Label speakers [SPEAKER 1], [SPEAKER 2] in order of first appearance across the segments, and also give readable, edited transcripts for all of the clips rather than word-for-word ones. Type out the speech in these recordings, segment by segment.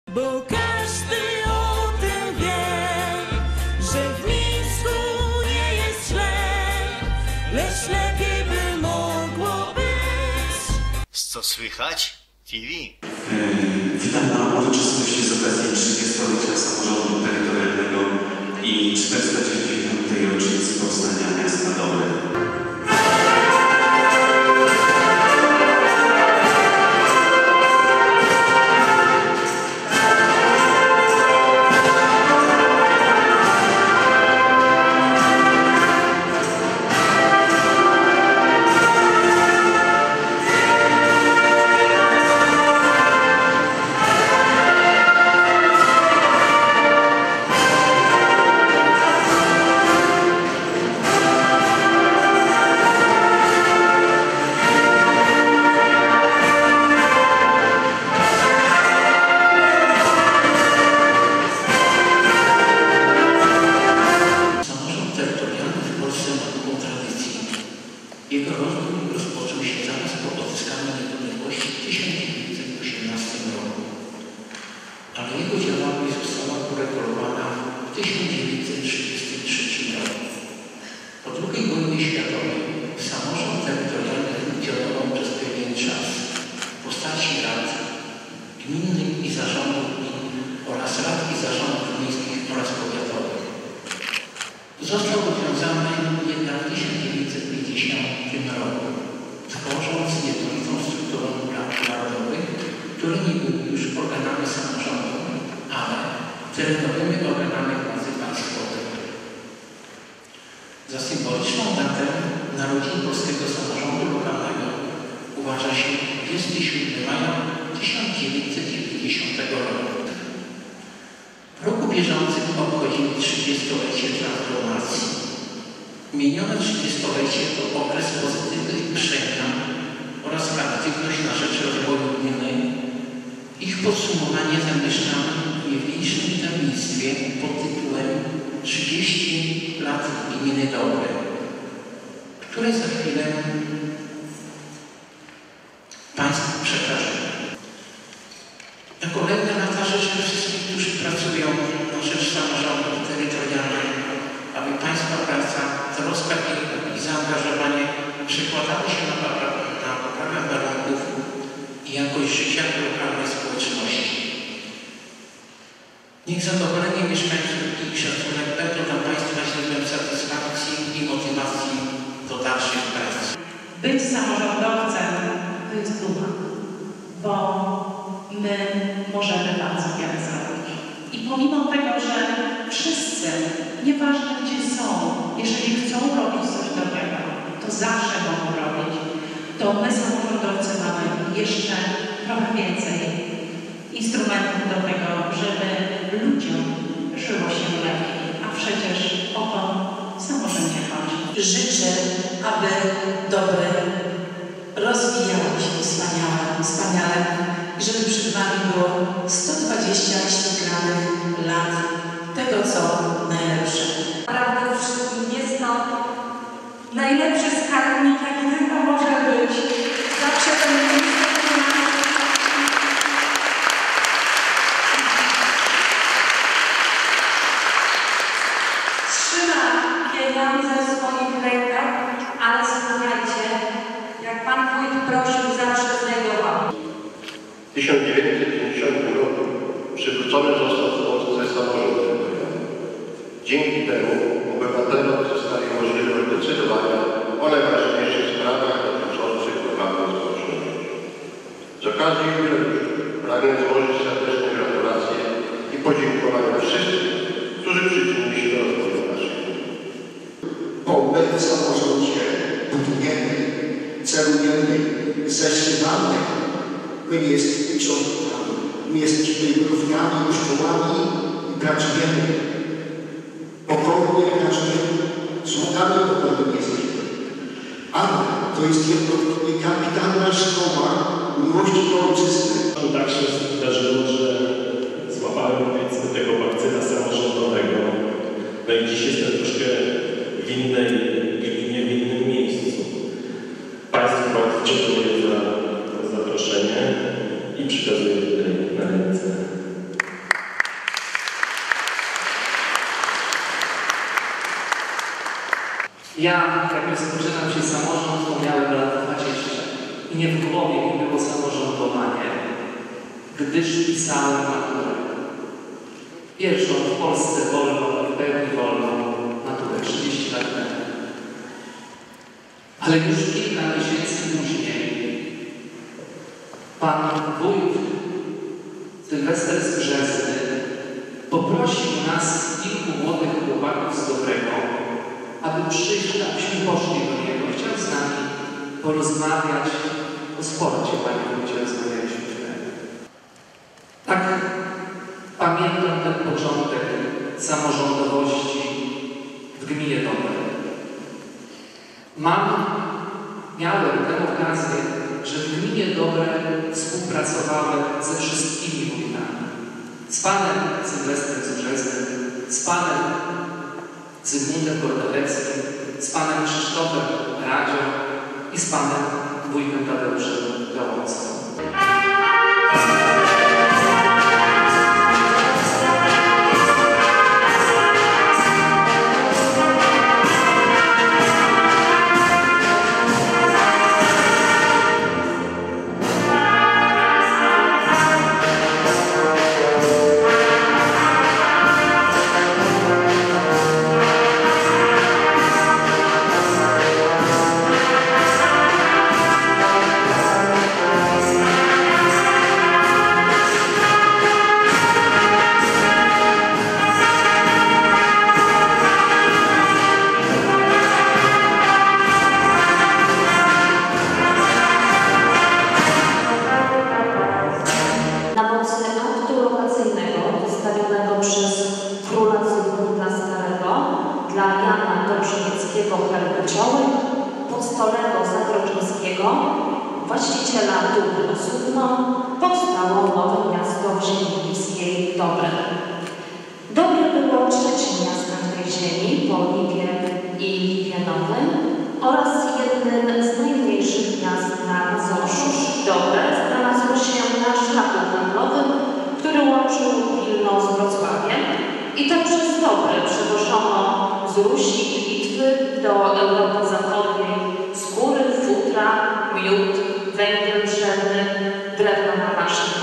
[SPEAKER 1] Bo każdy o tym wie, że w Mińsku nie jest źle, lecz lepiej by mogło być.
[SPEAKER 2] Co słychać? TV.
[SPEAKER 3] Witam na uroczystości z okazji 30-lecia samorządu terytorialnego i 490. rocznicy powstania miasta Dobre.
[SPEAKER 4] Jego rozwój rozpoczął się zaraz po odzyskaniu niepodległości w 1918 roku, ale jego działalność została uregulowana w 1933 roku. Po II wojnie światowej samorząd terytorialny funkcjonował przez pewien czas w postaci rad gminnych i zarządów gmin oraz rad i zarządów miejskich oraz powiatowych. Został rozwiązany jednak w 1950 roku, tworząc jednolitą strukturę rad narodowych, które nie były już organami samorządu, ale terenowymi organami władzy państwowej. Za symboliczną datę narodzin polskiego samorządu lokalnego uważa się 27 maja 1990 roku. W roku bieżącym obchodzimy 30-lecie transformacji. Minione 30-lecie to okres pozytywnych przemian oraz aktywność na rzecz rozwoju gminy. Ich podsumowanie zamieszczamy w niniejszym wydawnictwie pod tytułem 30 lat gminy Dobre, które za chwilę Państwu przekażę. Jako lata życzę wszystkim, którzy pracują na rzecz samorządów terytorialnych, aby Państwa praca, troska i zaangażowanie przekładały się na poprawę warunków i jakość życia lokalnej społeczności. Niech zadowolenie mieszkańców i szacunek będą dla Państwa źródłem satysfakcji i motywacji do dalszych prac.
[SPEAKER 5] Być samorządowcem to jest duma, bo my możemy bardzo wiele zrobić. I pomimo tego, że wszyscy, nieważne gdzie są, jeżeli chcą robić coś dobrego, to zawsze mogą robić, to my samorządowcy mamy jeszcze trochę więcej instrumentów do tego, żeby ludziom żyło się lepiej, a przecież o to w samorządzie chodzi.
[SPEAKER 6] Życzę, aby Dobre rozwijało się wspaniale i żeby przed Wami było 120 świetlanych lat tego, co najlepsze.
[SPEAKER 7] Naprawdę wszystkim jest to najlepszy skarbnik, jaki tylko może być. Zawsze ten trzyma pieniądze w swoich rękach, ale słuchajcie, jak Pan Wójt prosił, zawsze znajdował.
[SPEAKER 8] W 1950 roku przywrócony został w Polsce samorząd terytorialny. Dzięki temu obywatele uzyskali możliwość decydowania o najważniejszych sprawach dotyczących lokalnej społeczności. Z okazji jubileuszu pragnę złożyć serdeczne gratulacje i podziękowania wszystkim, którzy przyczynili się do rozwoju naszej gminy.
[SPEAKER 9] Bo my w samorządzie budujemy, celujemy, zeszywamy. My nie jesteśmy książkami, my jesteśmy równiami, szkołami i pracujemy. Pokornie pracujemy, sługami pokornymi jesteśmy. Ale to jest jednocześnie kapitalna szkoła miłości do ojczyzny.
[SPEAKER 10] Tak się zdarzyło, że złapałem powiedzmy tego bakcyla samorządowego. No i dziś jestem troszkę w innej gminie, w innym miejscu. Państwu bardzo dziękuję za zaproszenie i przekazuję tutaj na ręce.
[SPEAKER 11] Ja, jak rozpoczynam się samorząd, to miałem lat 20 i nie w głowie mi było samorządowanie, gdyż pisałem maturę. Pierwszą w Polsce wolną, w pełni wolną maturę 30 lat temu. Ale już kilka miesięcy później pan wójt Sylwester z Brzezny poprosił nas, kilku młodych chłopaków z Dobrego, aby przyszli, abyśmy poszli do niego. Chciał z nami porozmawiać o sporcie, panie wójcie, rozmawialiśmy wtedy. Tak pamiętam ten początek samorządowości w gminie Dobre. Miałem tę okazję, że w gminie Dobre współpracowałem ze wszystkimi wójtami. Z panem Sylwestrem z Brzeznym, z panem Zygmuntem Gordoweckim, z panem Krzysztofem Radzią i z panem wójtem Tadeuszem Gałązką.
[SPEAKER 12] Podstolego Zagrodzińskiego, właściciela Dóbr Osudno, powstało nowe miasto w ziemi bliskiej Dobre. Dobre było trzecim miastem w tej ziemi po Liwie i Liwianowym oraz jednym z najmniejszych miast na Mazowszu. Dobre znalazło się na szlaku handlowym, który łączył Wilno z Wrocławiem i to przez Dobre przewożono z Rusi i Litwy do Europy Zachodniej skóry, futra, miód, węgiel drzewny, drewno na maszynę.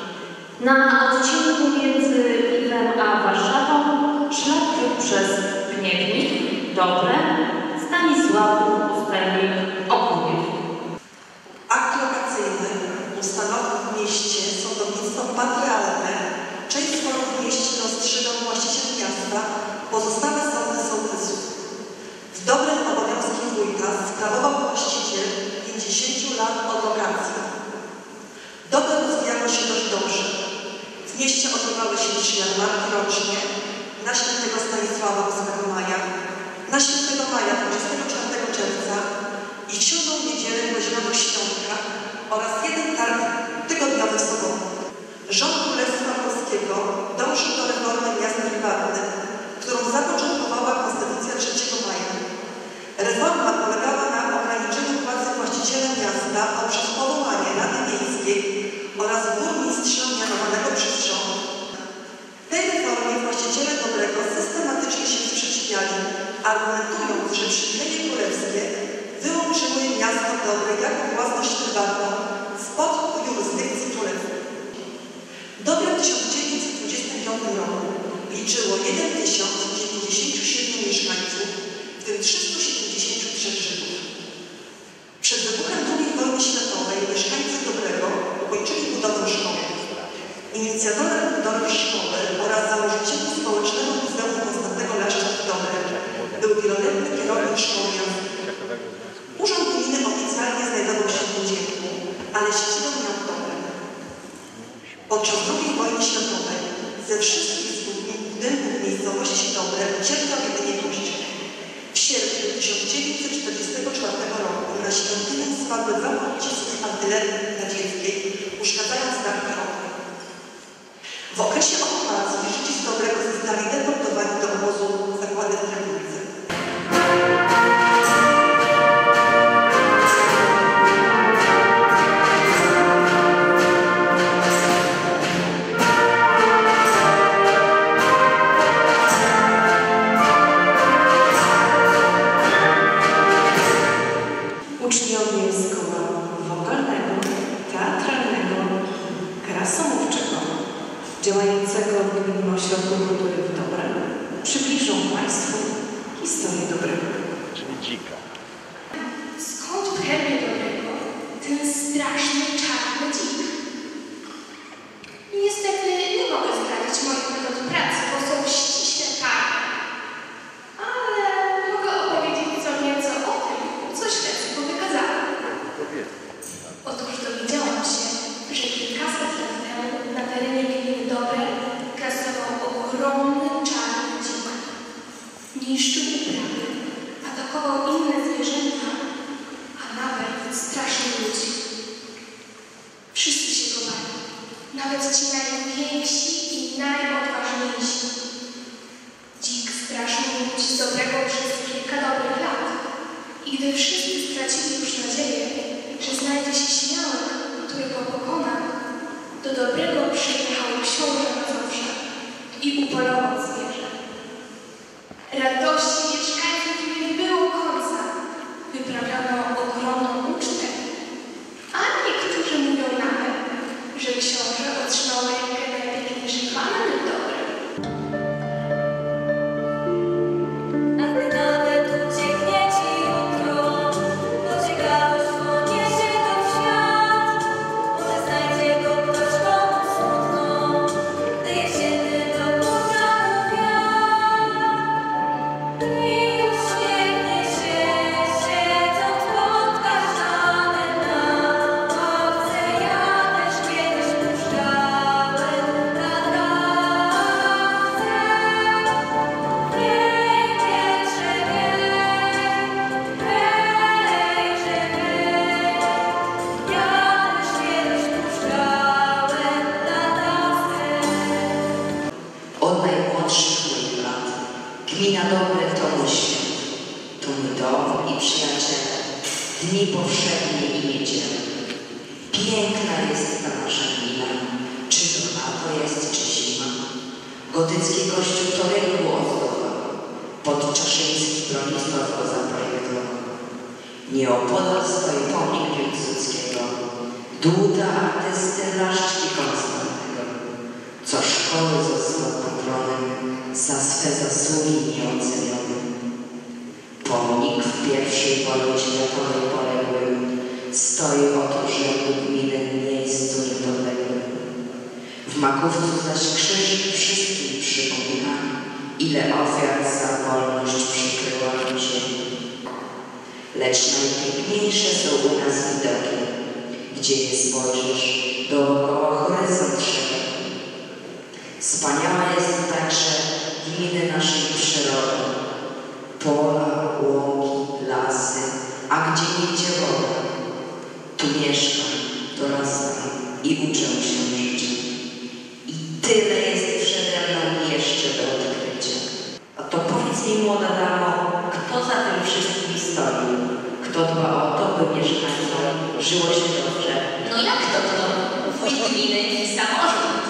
[SPEAKER 12] Na odcinku między Lwem a Warszawą szlak był przez Gniewnik, Dobre, Stanisławów, Pustelnik, Okuniew.
[SPEAKER 13] Akt lokacyjny ustanowił w mieście sądownictwo patriarchalne, część sporów w mieście rozstrzygał właściciel miasta, pozostałe sądy sołtysów. W dobrym obowiązkiem wójta sprawował właściciel 50 lat od lokacji. Dobre rozwijało się dość dobrze. W mieście odbywały się 3 jarmarki rocznie, na świętego Stanisława 8 maja, na świętego Maja 24 czerwca i w 7. niedzielę Zielonego Świątka oraz 1 targ tygodniowy w sobotę. Rząd Królestwa Polskiego dążył do reformy miast prywatnych, którą zapoczątkowała Konstytucja 3 maja. Reforma polegała na ograniczeniu władzy właściciela miasta poprzez powołanie Rady Miejskiej oraz burmistrza mianowanego przez rząd. Tej reformie właściciele Dobrego systematycznie się sprzeciwiali, argumentując, że przywileje królewskie wyłączyły miasto Dobre jako własność prywatną spod jurysdykcji królewskiej. Dobre w 1925 roku liczyło 1097 mieszkańców, w tym 373 Żydów. Przed wybuchem II wojny światowej mieszkańcy Dobrego ukończyli budowę szkoły. Inicjatorem budowy szkoły oraz założycielem Społecznego Muzeum Konstantego Leszcza w Dobre był wieloletni kierownik szkoły języka. Urząd gminy oficjalnie znajdował się w Młodzienku, ale siedzibę miał w Dobre. Podczas II wojny światowej ze wszystkich budynków miejscowości Dobre ucierpiał jedynie kościół. W sierpniu 1944 roku na świątynię spadły 2 pociski artylerii radzieckiej, uszkadzając dach i okna. W okresie okupacji Żydzi z Dobrego zostali deportowani do obozu zakłady w Treblince.
[SPEAKER 14] działającego w Gminnym Ośrodku Kultury w Dobrem przybliżą Państwu historię Dobrego.
[SPEAKER 2] Czyli dzika.
[SPEAKER 15] Skąd w herbie Dobrego ten straszny, czarny dzik? Niestety nie mogę zdradzić moich metod pracy, bo są ściśle tajne. Ale mogę opowiedzieć co nieco o tym, co śledztwo wykazało. Otóż dowiedziałam się, że kilkaset lat temu na terenie gminy Dobre grasował ogromny czarny dzik. Niszczył uprawy, atakował inne zwierzęta, a nawet straszył ludzi. Wszyscy się go bali, nawet ci najwięksi i najodważniejsi. Dzik straszył ludzi z Dobrego przez kilka dobrych lat i gdy wszyscy stracili już nadzieję, że znajdzie się śmiałek, który go pokona, do Dobrego przyjechał książę Mazowsza i upolował zwierzę. Radości mieszkańców nie było końca. Wyprawiono ogromną ucztę, a niektórzy mówią nawet, że książę otrzymał rękę najpiękniejszej panny w Dobrem.
[SPEAKER 16] Gmina Dobre to mój świat, to mój dom i przyjaciele, dni powszednie i niedziele. Piękna jest ta nasza gmina, czy to lato jest, czy zima. Gotycki kościół to rynku ozdoba, Podczaszyński Bronisław go zaprojektował. Nieopodal stoi pomnik Piłsudskiego, dłuta artysty Laszczki Konstantego, co szkoły został patronem za swe zasługi nieocenione. Pomnik w I wojnie światowej poległym stoi oto rzekł gminy miejscu niepodległym. W Makówcu zaś krzyż wszystkim przypomina, ile ofiar za wolność przykryła nam ziemię. Lecz najpiękniejsze są u nas widoki, gdzie nie spojrzysz, dookoła horyzont szeroki. Wspaniała jest także gminy naszej przyrody, pola, łąki, lasy, a gdzie nigdzie woda. Tu mieszkam, dorastam i uczę się życia. I tyle jest przede mną jeszcze do odkrycia. A to powiedz mi, młoda damo, kto za tym wszystkim stoi? Kto dba o to, by mieszkańcom żyło się dobrze?
[SPEAKER 15] No jak to? Wójt gminy i samorząd.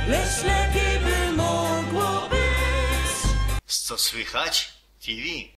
[SPEAKER 1] lecz lepiej by mogło być.
[SPEAKER 2] Co słychać? TV.